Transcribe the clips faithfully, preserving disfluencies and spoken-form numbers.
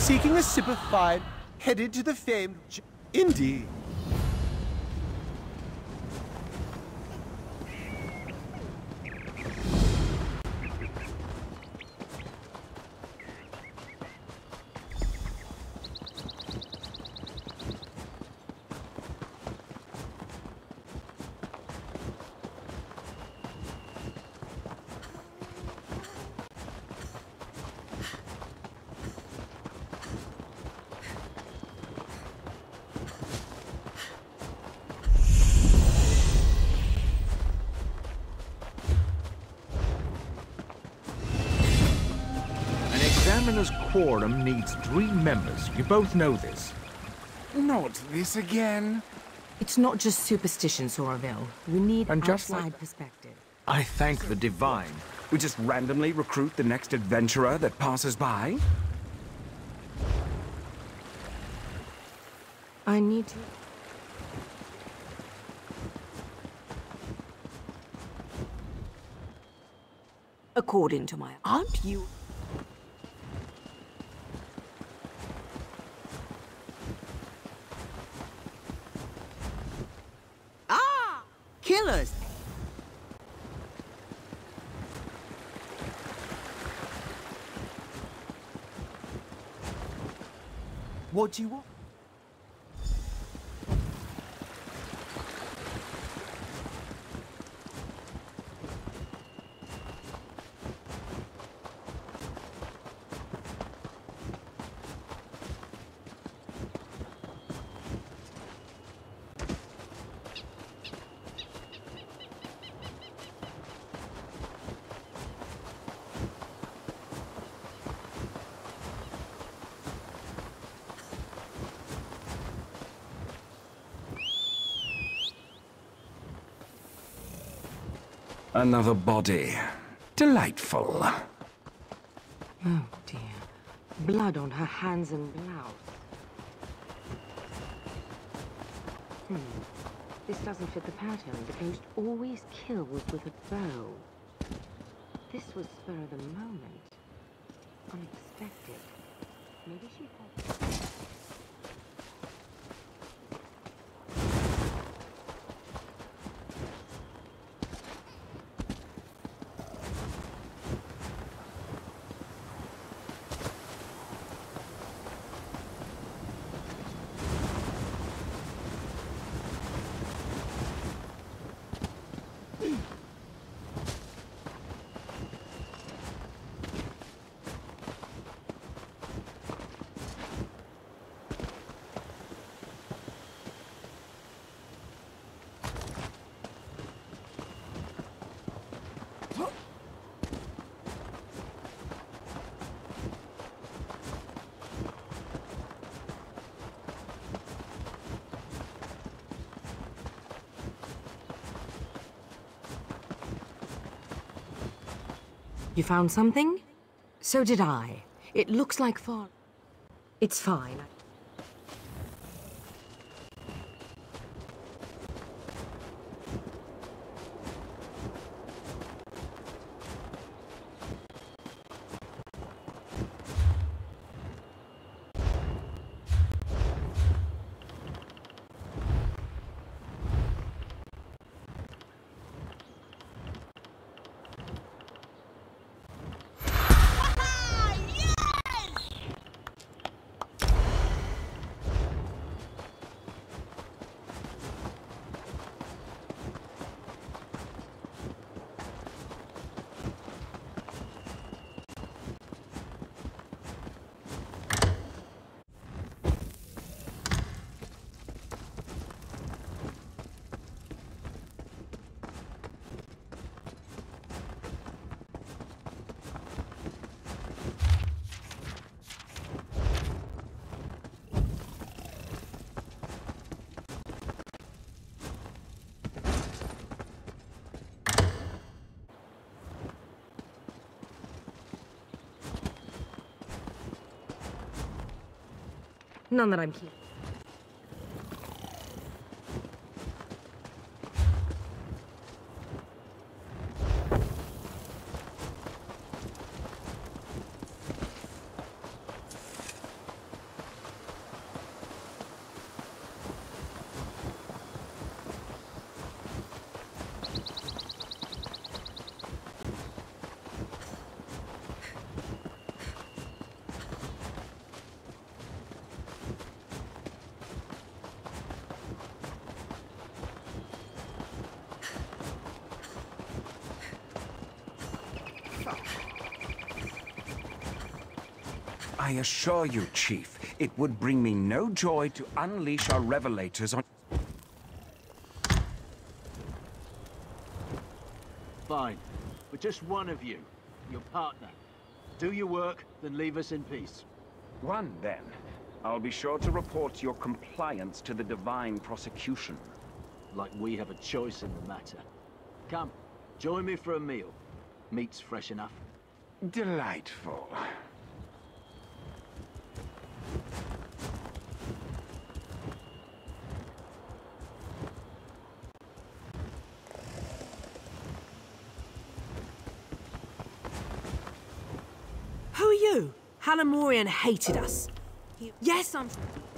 seeking a sip of fine, headed to the famed J Indeed. Examiner's quorum needs three members. You both know this. Not this again. It's not just superstition, Russafeld. We need And just outside like- perspective. I thank the divine. We just randomly recruit the next adventurer that passes by? I need to... According to my... Aren't you... Ah! Killers! What do you want? Another body. Delightful. Oh dear. Blood on her hands and blouse. Hmm. This doesn't fit the pattern. The ghost always kills with a bow. This was spur of the moment. Unexpected. Maybe she had... You found something? So did I. It looks like fall. It's fine. None that I'm keeping. I assure you, Chief, it would bring me no joy to unleash our revelators on... Fine. But just one of you, your partner. Do your work, then leave us in peace. One, then. I'll be sure to report your compliance to the Divine Prosecution. Like we have a choice in the matter. Come, join me for a meal. Meat's fresh enough. Delightful. Who are you? Halamorian hated us. He... Yes, I'm...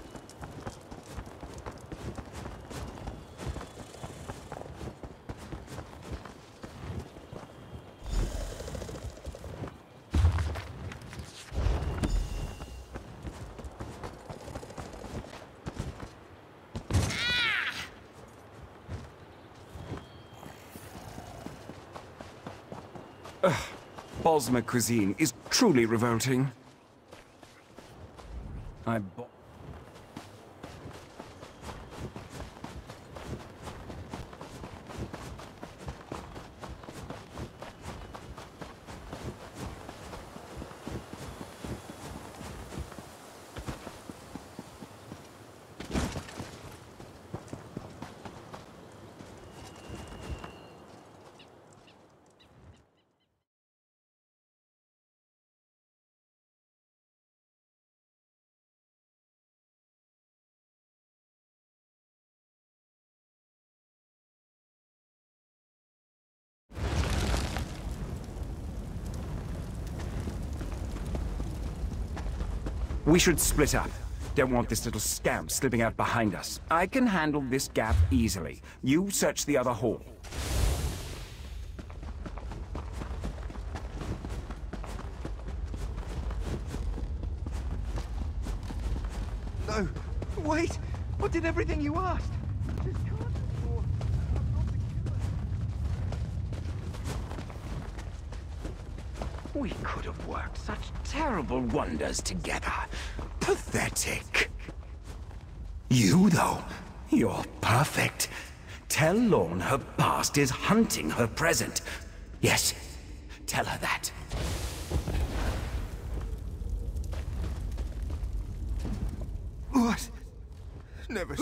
Ugh. Bosmer cuisine is truly revolting. I bought... We should split up. Don't want this little scamp slipping out behind us. I can handle this gap easily. You search the other hall. No, wait! What did everything you asked? Just can't anymore. I'm not the killer. We could have worked such terrible wonders together. Pathetic. You, though, you're perfect. Tell Lorne her past is hunting her present. Yes, tell her that. What? Never.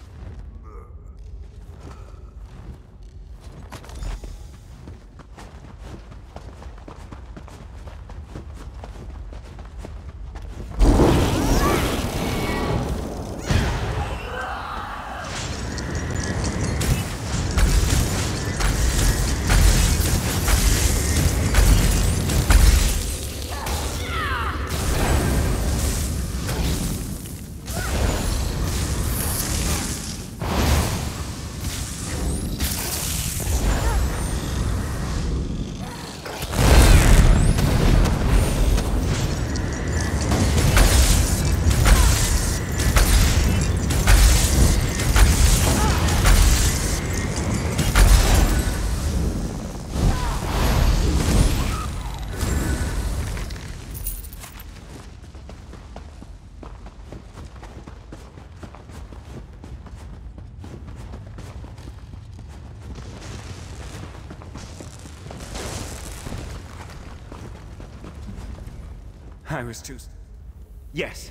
I was too... Yes.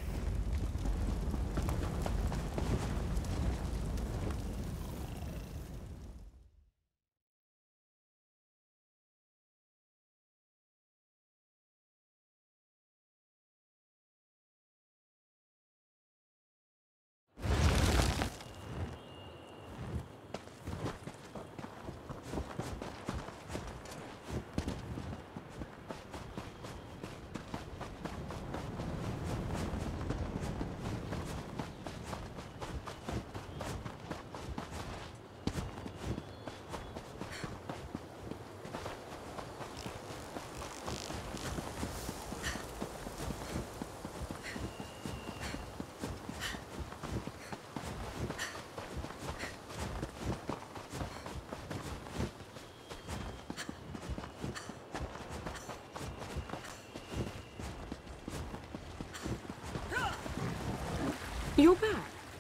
You're back.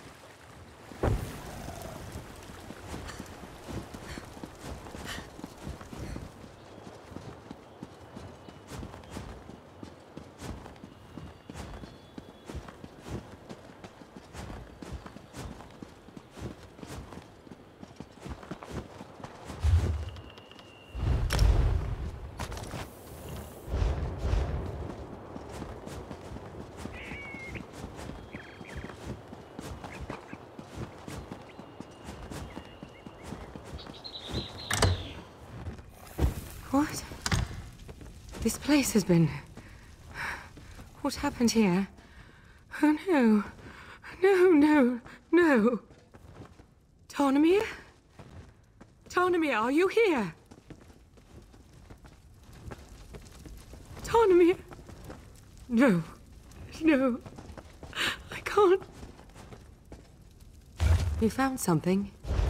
What? This place has been... What happened here? Oh no. No, no, no. Tamriel? Tamriel, are you here? Tamriel? No. No. I can't. You found something?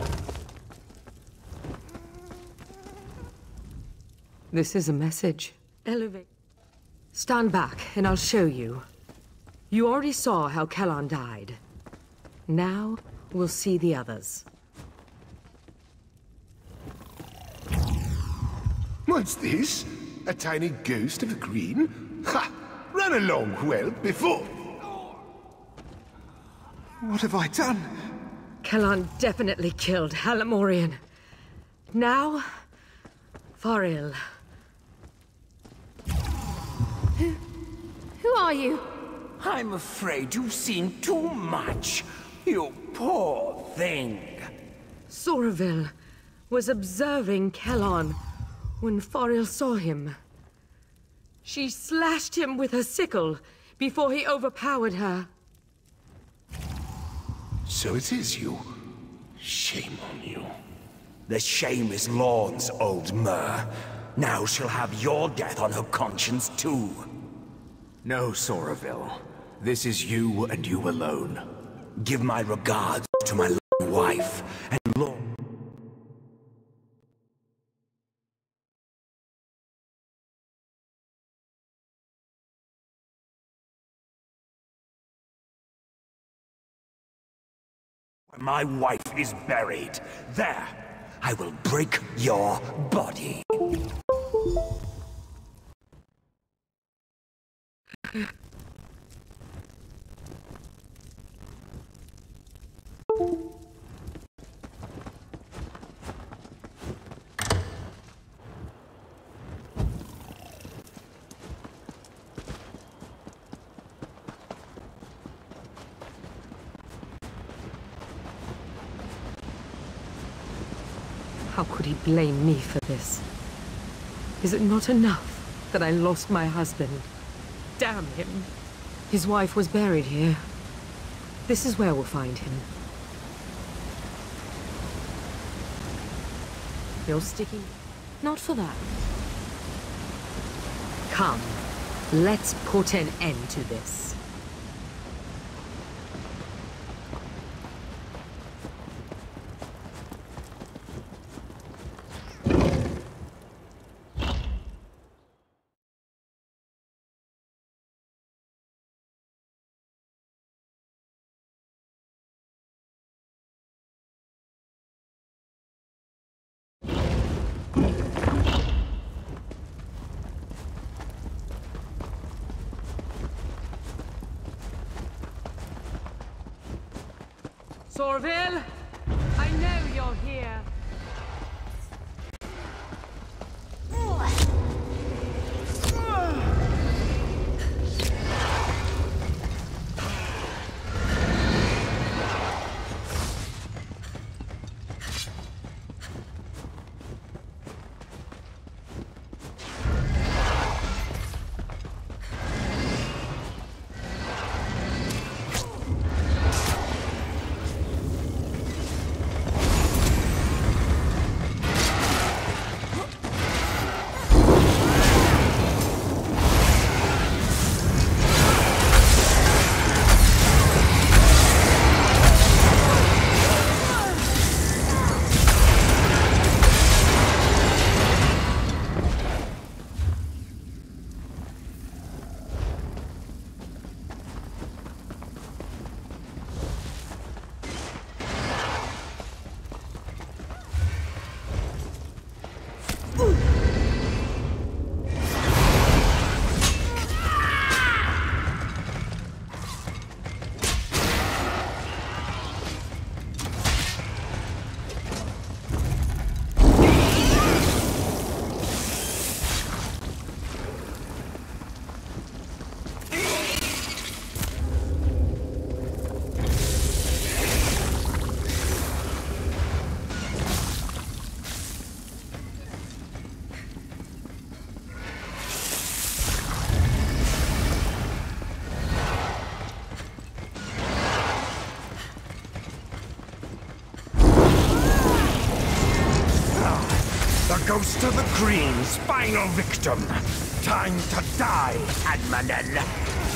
This is a message. Elevate. Stand back, and I'll show you. You already saw how Kellan died. Now, we'll see the others. What's this? A tiny ghost of a green? Ha! Run along, well, before... What have I done? Kellan definitely killed Halamorian. Now, Faril. Who... who are you? I'm afraid you've seen too much, you poor thing. Soraville was observing Kellan when Faril saw him. She slashed him with her sickle before he overpowered her. So it is you. Shame on you. The shame is Lorne's, old Mer. Now she'll have your death on her conscience, too. No, Soraville. This is you and you alone. Give my regards to my wife and Lorne. My wife is buried. There, I will break your body. How could he blame me for this? Is it not enough that I lost my husband? Damn him. His wife was buried here. This is where we'll find him. You're sticking... Not for that. Come, let's put an end to this. Soraville, I know you're here. Ghost of the Green's final victim. Time to die, Admanen.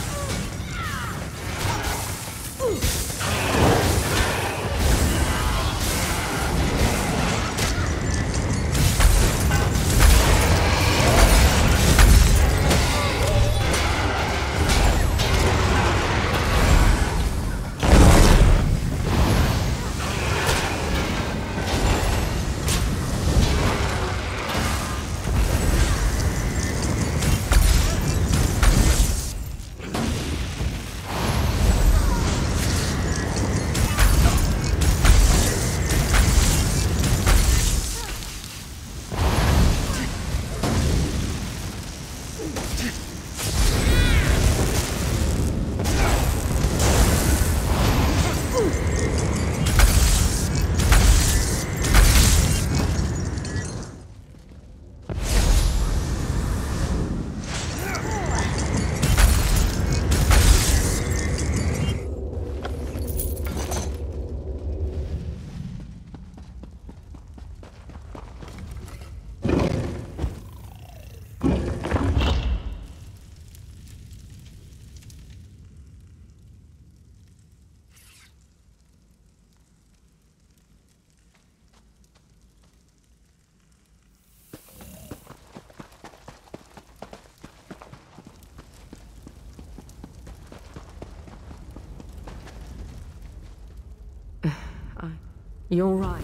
You're right.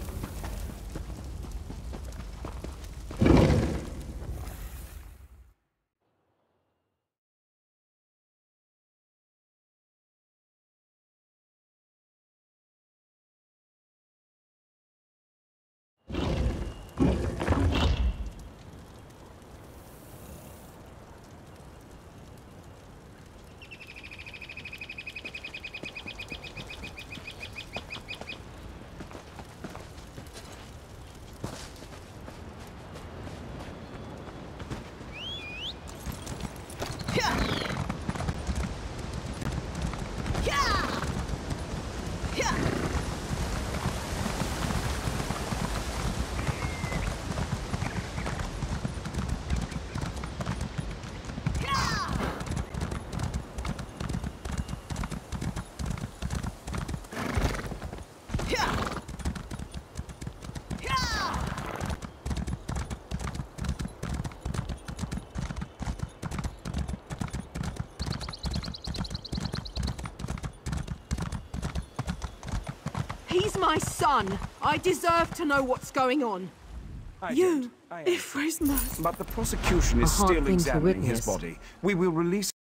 He's my son. I deserve to know what's going on. I You, don't. I if Prisoners. But the prosecution is A hard still thing to examining his witness. body. We will release